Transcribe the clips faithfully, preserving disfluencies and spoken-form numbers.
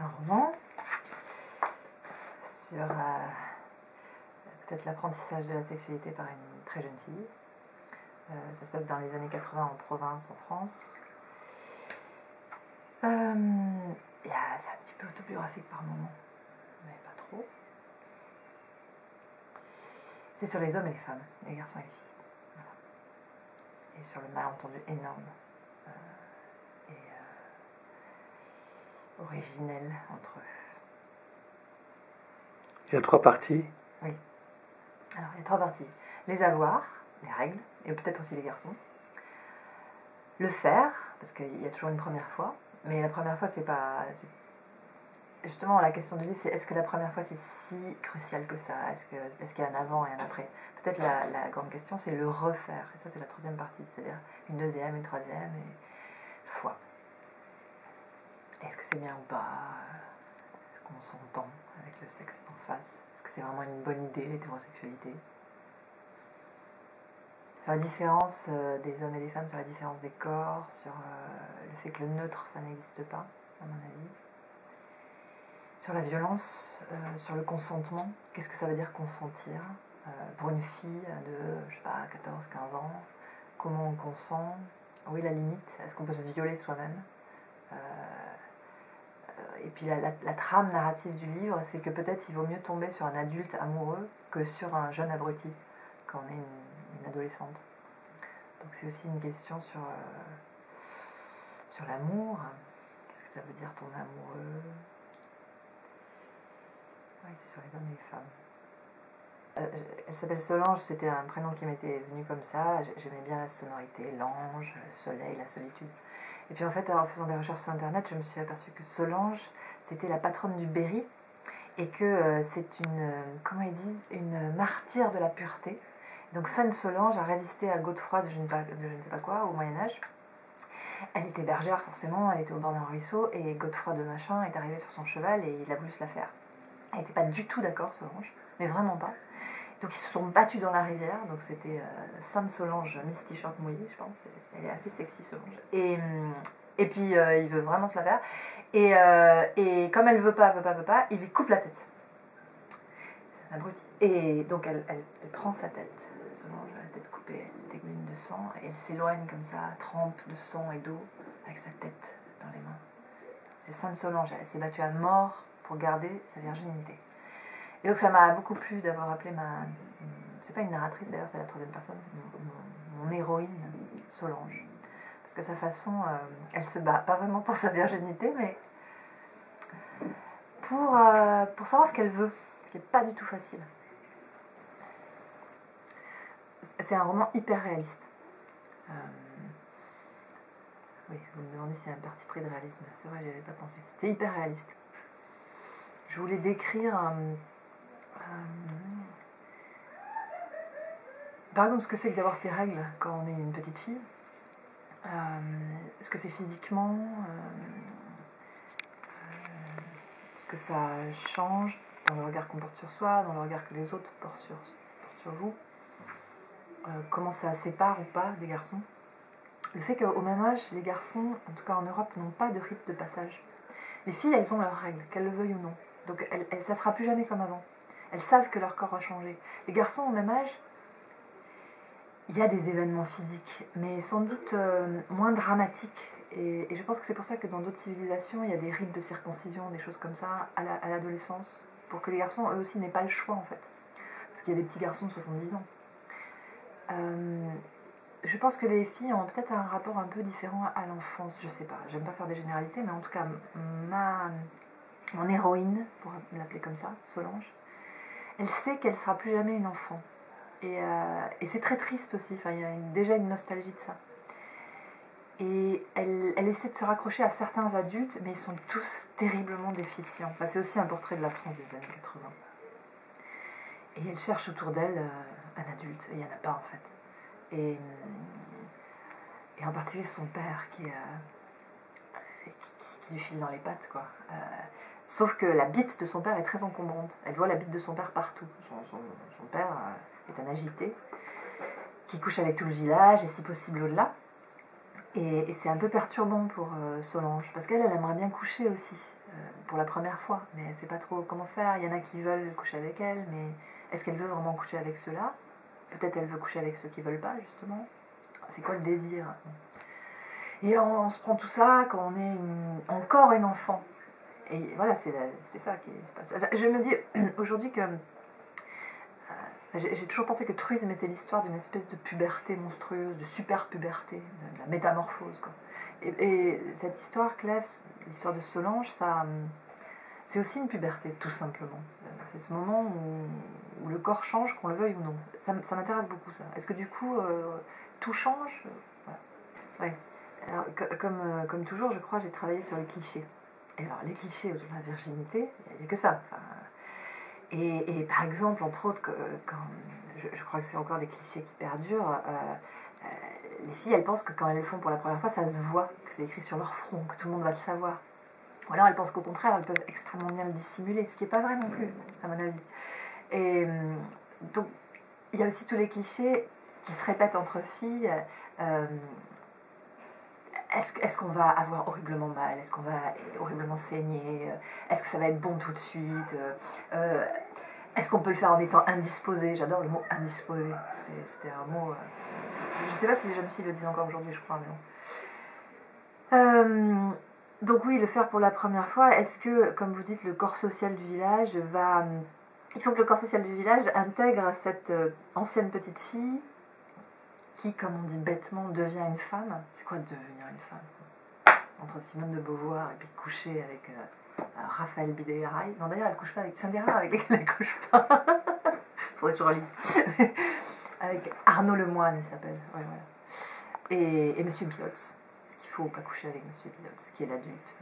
un roman sur euh, peut-être l'apprentissage de la sexualité par une très jeune fille. Euh, ça se passe dans les années quatre-vingts en province, en France. Euh, c'est un petit peu autobiographique par moments, mais pas trop. C'est sur les hommes et les femmes, les garçons et les filles. Voilà. Et sur le malentendu énorme euh, et euh, originel entre eux. Il y a trois parties. Oui. Alors, il y a trois parties. Les avoirs, les règles, et peut-être aussi les garçons. Le faire, parce qu'il y a toujours une première fois, mais la première fois, c'est pas... c'est... Justement, la question du livre, c'est est-ce que la première fois, c'est si crucial que ça? Est-ce que, est-ce qu'il y a un avant et un après? Peut-être la, la grande question, c'est le refaire. Et ça, c'est la troisième partie, c'est-à-dire une deuxième, une troisième et... fois. Est-ce que c'est bien ou pas? Est-ce qu'on s'entend avec le sexe en face? Est-ce que c'est vraiment une bonne idée, l'hétérosexualité? Sur la différence euh, des hommes et des femmes, sur la différence des corps, sur euh, le fait que le neutre, ça n'existe pas, à mon avis. Sur la violence, euh, sur le consentement, qu'est-ce que ça veut dire consentir euh, pour une fille de, je sais pas, quatorze, quinze ans, comment on consent, où est la limite, est-ce qu'on peut se violer soi-même euh, Et puis la, la, la trame narrative du livre, c'est que peut-être il vaut mieux tomber sur un adulte amoureux que sur un jeune abruti, quand on est une, une adolescente. Donc c'est aussi une question sur, euh, sur l'amour. Qu'est-ce que ça veut dire tomber amoureux? Oui, c'est sur les hommes et les femmes. Euh, elle s'appelle Solange, c'était un prénom qui m'était venu comme ça. J'aimais bien la sonorité, l'ange, le soleil, la solitude. Et puis en fait, en faisant des recherches sur Internet, je me suis aperçue que Solange, c'était la patronne du Berry, et que euh, c'est une, euh, comment ils disent, une martyre de la pureté. Donc Sainte Solange a résisté à Godefroy de je ne sais pas, de je ne sais pas quoi, au Moyen-Âge. Elle était bergère forcément, elle était au bord d'un ruisseau, et Godefroy de machin est arrivé sur son cheval et il a voulu se la faire. Elle n'était pas du tout d'accord, Solange, mais vraiment pas. Donc ils se sont battus dans la rivière, donc c'était euh, Sainte Solange, Miss T-shirt mouillé, je pense. Elle est assez sexy, Solange. Et, et puis euh, il veut vraiment se la faire. Et, euh, et comme elle veut pas, veut pas, veut pas, il lui coupe la tête. C'est un abruti. Et donc elle, elle, elle prend sa tête, Solange, la tête coupée, elle dégouline de sang, et elle s'éloigne comme ça, trempe de sang et d'eau, avec sa tête dans les mains. C'est Sainte Solange, elle s'est battue à mort pour garder sa virginité. Et donc ça m'a beaucoup plu d'avoir appelé ma... C'est pas une narratrice d'ailleurs, c'est la troisième personne, mon, mon héroïne, Solange. Parce qu'à sa façon, euh, elle se bat, pas vraiment pour sa virginité, mais pour, euh, pour savoir ce qu'elle veut, ce qui n'est pas du tout facile. C'est un roman hyper réaliste. Euh, oui, vous me demandez s'il y a un parti pris de réalisme. C'est vrai, j'y avais pas pensé. C'est hyper réaliste. Je voulais décrire... Euh, Euh, par exemple, ce que c'est que d'avoir ces règles quand on est une petite fille, euh, ce que c'est physiquement, euh, euh, ce que ça change dans le regard qu'on porte sur soi, dans le regard que les autres portent sur, portent sur vous, euh, comment ça sépare ou pas des garçons. Le fait qu'au même âge, les garçons, en tout cas en Europe, n'ont pas de rite de passage. Les filles, elles ont leurs règles, qu'elles le veuillent ou non. Donc elles, elles, ça ne sera plus jamais comme avant. Elles savent que leur corps va changer. Les garçons, au même âge, il y a des événements physiques, mais sans doute euh, moins dramatiques. Et, et je pense que c'est pour ça que dans d'autres civilisations, il y a des rites de circoncision, des choses comme ça, à, la, à l'adolescence, pour que les garçons, eux aussi, n'aient pas le choix, en fait. Parce qu'il y a des petits garçons de soixante-dix ans. Euh, je pense que les filles ont peut-être un rapport un peu différent à l'enfance, je sais pas. J'aime pas faire des généralités, mais en tout cas, ma, mon héroïne, pour l'appeler comme ça, Solange, elle sait qu'elle ne sera plus jamais une enfant. Et, euh, et c'est très triste aussi, enfin, il y a une, déjà une nostalgie de ça. Et elle, elle essaie de se raccrocher à certains adultes, mais ils sont tous terriblement déficients. Enfin, c'est aussi un portrait de la France des années quatre-vingts. Et elle cherche autour d'elle euh, un adulte, et il n'y en a pas en fait. Et, et en particulier son père qui, euh, qui, qui, qui lui file dans les pattes, quoi. Euh, Sauf que la bite de son père est très encombrante. Elle voit la bite de son père partout. Son, son, son père est un agité, qui couche avec tout le village, et si possible au-delà. Et, et c'est un peu perturbant pour euh, Solange, parce qu'elle, elle aimerait bien coucher aussi, euh, pour pour la première fois, mais elle ne sait pas trop comment faire. Il y en a qui veulent coucher avec elle, mais est-ce qu'elle veut vraiment coucher avec ceux-là? Peut-être elle veut coucher avec ceux qui ne veulent pas, justement. C'est quoi le désir? Et on, on se prend tout ça quand on est une, encore une enfant. Et voilà, c'est ça qui se passe. Enfin, je me dis aujourd'hui que... Euh, j'ai toujours pensé que truisme était l'histoire d'une espèce de puberté monstrueuse, de super puberté, de, de la métamorphose, quoi. Et, et cette histoire, Clèves, l'histoire de Solange, ça, c'est aussi une puberté, tout simplement. C'est ce moment où, où le corps change, qu'on le veuille ou non. Ça, ça m'intéresse beaucoup, ça. Est-ce que du coup, euh, tout change? Voilà. Ouais. Alors, comme, euh, comme toujours, je crois, j'ai travaillé sur les clichés. Et alors, les clichés autour de la virginité, il n'y a que ça. Enfin, et, et par exemple, entre autres, quand, je, je crois que c'est encore des clichés qui perdurent, euh, euh, les filles, elles pensent que quand elles le font pour la première fois, ça se voit, que c'est écrit sur leur front, que tout le monde va le savoir. Ou alors elles pensent qu'au contraire, elles peuvent extrêmement bien le dissimuler, ce qui n'est pas vrai non plus, à mon avis. Et donc, il y a aussi tous les clichés qui se répètent entre filles. Euh, Est-ce, est-ce qu'on va avoir horriblement mal? Est-ce qu'on va horriblement saigner? Est-ce que ça va être bon tout de suite? euh, Est-ce qu'on peut le faire en étant indisposé? J'adore le mot indisposé. C'était un mot... Euh, je ne sais pas si les jeunes filles le disent encore aujourd'hui, je crois, mais non. Euh, donc oui, le faire pour la première fois. Est-ce que, comme vous dites, le corps social du village va... Il faut que le corps social du village intègre cette ancienne petite fille qui, comme on dit bêtement, devient une femme. C'est quoi devenir une femme? Entre Simone de Beauvoir et puis coucher avec euh, Raphaël Bidégaray. Non, d'ailleurs, elle ne couche pas avec Saint-Guérin, avec lesquels elle ne couche pas. Faudrait que je relise. Avec Arnaud Lemoine, il s'appelle. Ouais, voilà. Et, et Monsieur Biotz. Est-ce qu'il faut pas coucher avec Monsieur Biotz, qui est l'adulte?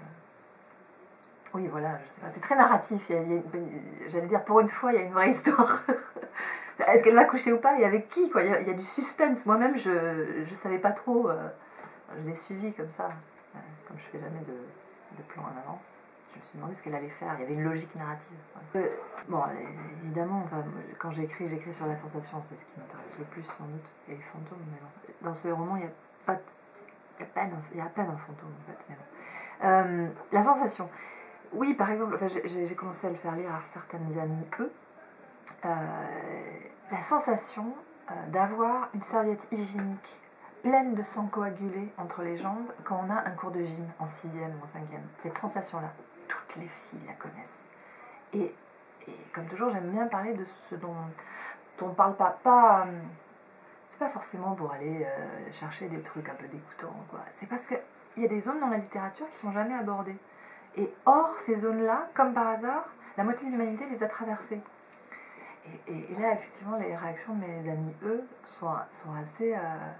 Oui, voilà, je sais pas. C'est très narratif. J'allais dire, pour une fois, il y a une vraie histoire. Est-ce qu'elle va coucher ou pas? Et avec qui, quoi? Il y a, il y a du suspense. Moi-même, je ne savais pas trop. Euh, je l'ai suivi comme ça. Euh, comme je fais jamais de, de plan en avance. Je me suis demandé ce qu'elle allait faire. Il y avait une logique narrative. Ouais. Euh, bon, évidemment, enfin, quand j'écris, j'écris sur la sensation. C'est ce qui m'intéresse le plus, sans doute. Et les fantômes. Mais bon. Dans ce roman, il n'y a pas... Il y a à peine, il y a à peine un fantôme, en fait. Mais bon. euh, la sensation. Oui, par exemple, enfin, j'ai commencé à le faire lire à certaines amies, eux. Euh, la sensation euh, d'avoir une serviette hygiénique pleine de sang coagulé entre les jambes quand on a un cours de gym en sixième ou en cinquième. Cette sensation-là, toutes les filles la connaissent. Et, et comme toujours, j'aime bien parler de ce dont, dont on parle pas. pas euh, c'est pas forcément pour aller euh, chercher des trucs un peu dégoûtants, quoi. C'est parce qu'il y a des zones dans la littérature qui sont jamais abordées. Et hors ces zones-là, comme par hasard, la moitié de l'humanité les a traversées. Et, et, et là, effectivement, les réactions de mes amis, eux, sont, sont assez... Euh,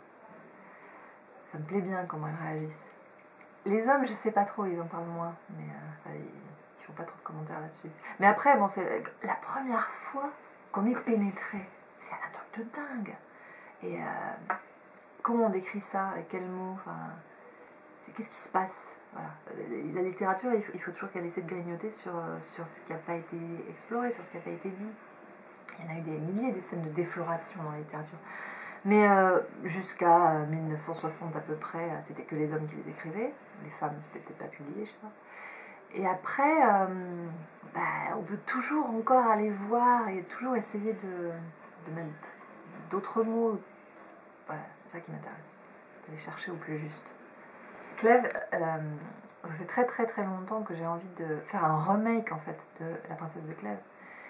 ça me plaît bien comment ils réagissent. Les hommes, je sais pas trop, ils en parlent moins, mais euh, enfin, ils, ils font pas trop de commentaires là-dessus. Mais après, bon, c'est la première fois qu'on est pénétré. C'est un truc de dingue. Et euh, comment on décrit ça? Avec quels mots? Enfin, qu'est-ce qui se passe? Voilà. La littérature, il faut, il faut toujours qu'elle essaie de grignoter sur, sur ce qui n'a pas été exploré, sur ce qui n'a pas été dit. Il y en a eu des milliers de scènes de défloration dans la littérature. Mais euh, jusqu'à mille neuf cent soixante à peu près, c'était que les hommes qui les écrivaient. Les femmes, c'était peut-être pas publié, je sais pas. Et après, euh, bah, on peut toujours encore aller voir et toujours essayer de, de mettre d'autres mots. Voilà, c'est ça qui m'intéresse. D'aller chercher au plus juste. Clèves, euh, c'est très très très longtemps que j'ai envie de faire un remake en fait de La Princesse de Clèves.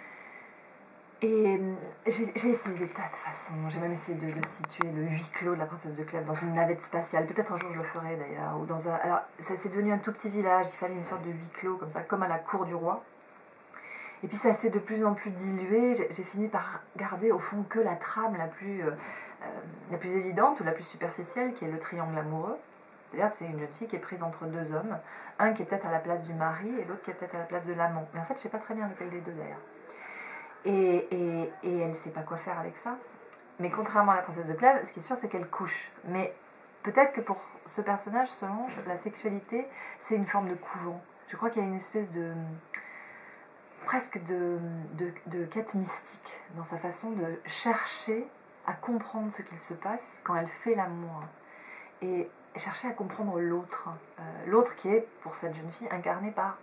Et j'ai essayé des tas de façons. J'ai même essayé de, de situer le huis clos de La Princesse de Clèves dans une navette spatiale. Peut-être un jour je le ferai d'ailleurs. Ou dans un. Alors, c'est devenu un tout petit village. Il fallait une sorte de huis clos comme ça, comme à la cour du roi. Et puis ça s'est de plus en plus dilué. J'ai fini par garder au fond que la trame la plus, euh, la plus évidente ou la plus superficielle, qui est le triangle amoureux. C'est-à-dire, c'est une jeune fille qui est prise entre deux hommes, un qui est peut-être à la place du mari et l'autre qui est peut-être à la place de l'amant. Mais en fait, je ne sais pas très bien lequel des deux d'ailleurs. Et, et, et elle ne sait pas quoi faire avec ça. Mais contrairement à la princesse de Clèves, ce qui est sûr, c'est qu'elle couche. Mais peut-être que pour ce personnage, Solange, la sexualité, c'est une forme de couvent. Je crois qu'il y a une espèce de... presque de, de, de quête mystique dans sa façon de chercher à comprendre ce qu'il se passe quand elle fait l'amour. Et chercher à comprendre l'autre. Euh, l'autre qui est, pour cette jeune fille, incarné par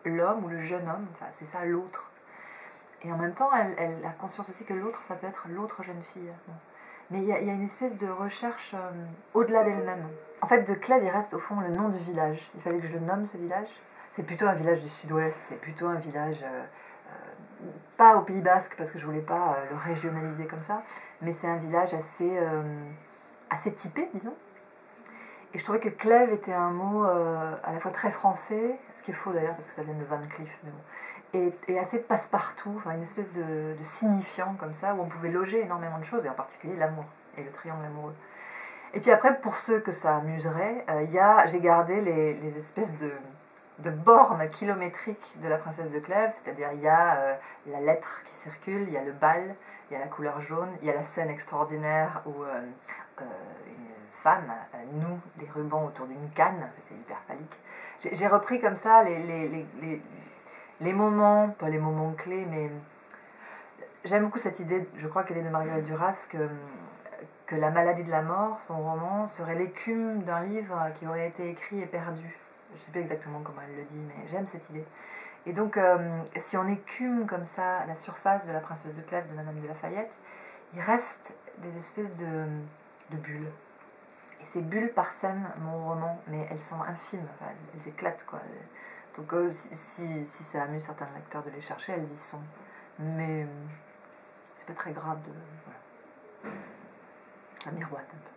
l'homme ou le jeune homme, enfin c'est ça l'autre. Et en même temps, elle, elle a conscience aussi que l'autre, ça peut être l'autre jeune fille. Bon. Mais il y, y a une espèce de recherche euh, au-delà d'elle-même. En fait, de Clèves, il reste au fond le nom du village. Il fallait que je le nomme, ce village. C'est plutôt un village du sud-ouest, c'est plutôt un village, euh, euh, pas au Pays Basque, parce que je voulais pas euh, le régionaliser comme ça, mais c'est un village assez, euh, assez typé, disons. Et je trouvais que Clèves était un mot euh, à la fois très français, ce qui est faux d'ailleurs, parce que ça vient de Van Cleef, mais bon, et, et assez passe-partout, enfin une espèce de, de signifiant comme ça, où on pouvait loger énormément de choses, et en particulier l'amour, et le triangle amoureux. Et puis après, pour ceux que ça amuserait, euh, y a, j'ai gardé les, les espèces de, de bornes kilométriques de la princesse de Clèves, c'est-à-dire il y a euh, la lettre qui circule, il y a le bal, il y a la couleur jaune, il y a la scène extraordinaire où euh, euh, une femme euh, noue des rubans autour d'une canne, c'est hyper phallique. J'ai, j'ai repris comme ça les, les, les, les, les moments, pas les moments clés, mais j'aime beaucoup cette idée, je crois qu'elle est de Marguerite Duras, que que La maladie de la mort, son roman, serait l'écume d'un livre qui aurait été écrit et perdu. Je ne sais plus exactement comment elle le dit, mais j'aime cette idée. Et donc, euh, si on écume comme ça la surface de La princesse de Clèves de Madame de Lafayette, il reste des espèces de, de bulles. Et ces bulles parsèment mon roman, mais elles sont infimes, enfin, elles éclatent, quoi. Donc, euh, si, si, si ça amuse certains lecteurs de les chercher, elles y sont. Mais euh, c'est pas très grave de... Voilà. Ça miroite un peu.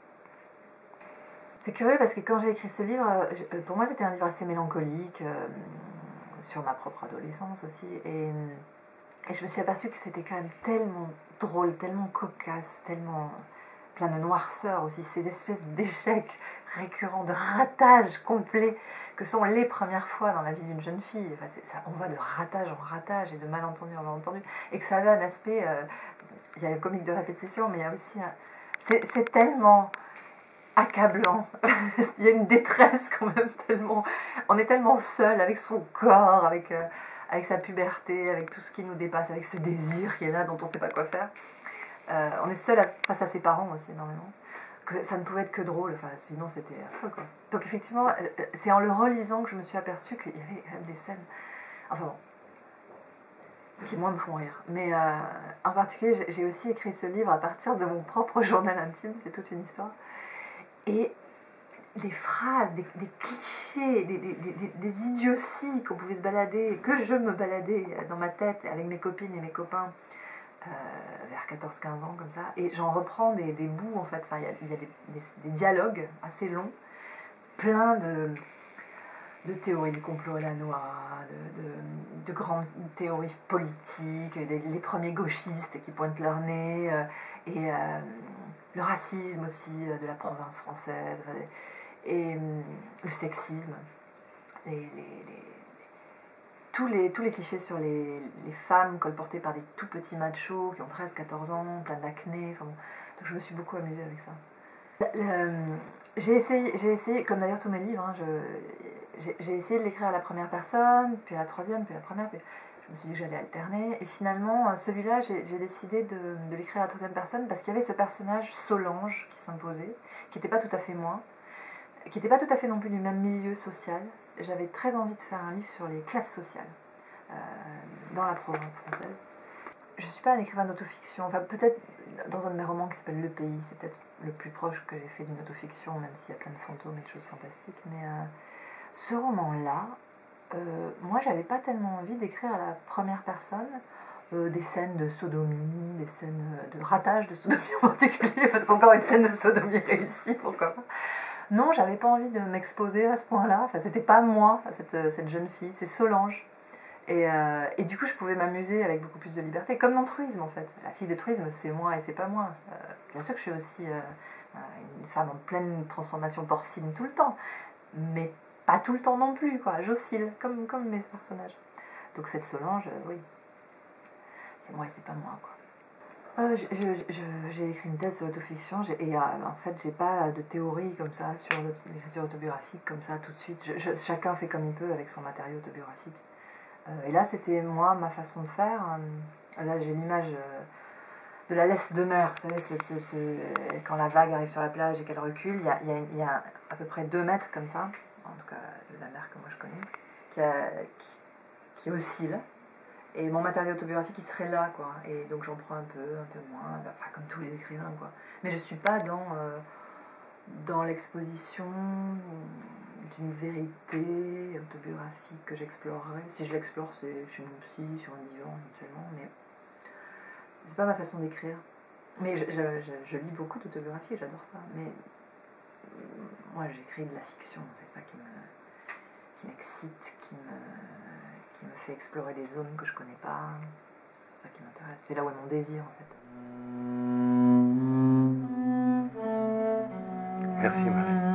C'est curieux parce que quand j'ai écrit ce livre, pour moi c'était un livre assez mélancolique, euh, sur ma propre adolescence aussi, et, et je me suis aperçue que c'était quand même tellement drôle, tellement cocasse, tellement plein de noirceur aussi, ces espèces d'échecs récurrents, de ratages complets que sont les premières fois dans la vie d'une jeune fille. Enfin, c'est, ça, on va de ratage en ratage et de malentendu en malentendu, et que ça avait un aspect, euh, il y a un comique de répétition, mais il y a aussi un... C'est, c'est tellement accablant. Il y a une détresse quand même tellement... On est tellement seul avec son corps, avec, euh, avec sa puberté, avec tout ce qui nous dépasse, avec ce désir qui est là, dont on ne sait pas quoi faire. Euh, on est seul à, face à ses parents aussi énormément. Que ça ne pouvait être que drôle, enfin, sinon c'était affreux, quoi. Donc effectivement, c'est en le relisant que je me suis aperçue qu'il y avait quand même des scènes... Enfin bon, qui moi me font rire. Mais euh, en particulier, j'ai aussi écrit ce livre à partir de mon propre journal intime, c'est toute une histoire. Et des phrases, des, des clichés, des, des, des, des idioties qu'on pouvait se balader, que je me baladais dans ma tête avec mes copines et mes copains euh, vers quatorze quinze ans, comme ça. Et j'en reprends des, des bouts, en fait. Enfin, il y a, il y a des, des, des dialogues assez longs, plein de... de théories du complot à la noix, de, de, de grandes théories politiques, les, les premiers gauchistes qui pointent leur nez, euh, et euh, le racisme aussi euh, de la province française, et euh, le sexisme, les, les, les, tous, les, tous les clichés sur les, les femmes colportées par des tout petits machos qui ont treize quatorze ans, plein d'acné, enfin, bon. Donc je me suis beaucoup amusée avec ça. Le, j'ai, essayé, j'ai essayé, comme d'ailleurs tous mes livres, hein, je, j'ai essayé de l'écrire à la première personne, puis à la troisième, puis à la première, puis je me suis dit que j'allais alterner, et finalement, celui-là, j'ai, j'ai décidé de, de l'écrire à la troisième personne parce qu'il y avait ce personnage Solange qui s'imposait, qui n'était pas tout à fait moi, qui n'était pas tout à fait non plus du même milieu social. J'avais très envie de faire un livre sur les classes sociales euh, dans la province française. Je ne suis pas un écrivain d'autofiction, enfin peut-être dans un de mes romans qui s'appelle Le Pays, c'est peut-être le plus proche que j'ai fait d'une autofiction, même s'il y a plein de fantômes et de choses fantastiques, mais... Euh, ce roman-là, euh, moi j'avais pas tellement envie d'écrire à la première personne euh, des scènes de sodomie, des scènes de ratage de sodomie en particulier, parce qu'encore une scène de sodomie réussie, pourquoi pas. Non, j'avais pas envie de m'exposer à ce point-là, enfin c'était pas moi, cette, cette jeune fille, c'est Solange. Et, euh, et du coup je pouvais m'amuser avec beaucoup plus de liberté, comme dans Truisme en fait. La fille de Truisme, c'est moi et c'est pas moi. Euh, bien sûr que je suis aussi euh, une femme en pleine transformation porcine tout le temps, mais pas tout le temps non plus, quoi. J'oscille, comme, comme mes personnages. Donc cette Solange, euh, oui, c'est moi et c'est pas moi, quoi. Euh, je, je, je, j'ai écrit une thèse sur l'autofiction, et euh, en fait, j'ai pas de théorie comme ça sur l'écriture autobiographique, comme ça, tout de suite. Je, je, chacun fait comme il peut avec son matériau autobiographique. Euh, et là, c'était, moi, ma façon de faire. Euh, là, j'ai l'image... Euh, de la laisse de mer, vous savez, ce, ce, ce, quand la vague arrive sur la plage et qu'elle recule, il y a, il y a, il y a à peu près deux mètres comme ça, en tout cas de la mer que moi je connais, qui, a, qui, qui oscille. Et mon matériau autobiographique, il serait là, quoi. Et donc j'en prends un peu, un peu moins, bah, comme tous les écrivains, quoi. Mais je ne suis pas dans, euh, dans l'exposition d'une vérité autobiographique que j'explorerais. Si je l'explore, c'est chez mon psy, sur un divan, éventuellement, mais c'est pas ma façon d'écrire. Mais je, je, je, je lis beaucoup d'autobiographies, j'adore ça. Mais moi, j'écris de la fiction, c'est ça qui me, qui m'excite, qui me, qui me fait explorer des zones que je connais pas. C'est ça qui m'intéresse. C'est là où est mon désir, en fait. Merci Marie.